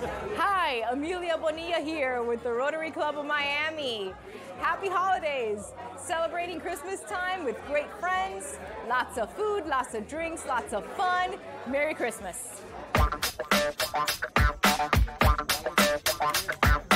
Hi, Amelia Bonilla here with the Rotary Club of Miami. Happy holidays! Celebrating Christmas time with great friends, lots of food, lots of drinks, lots of fun. Merry Christmas!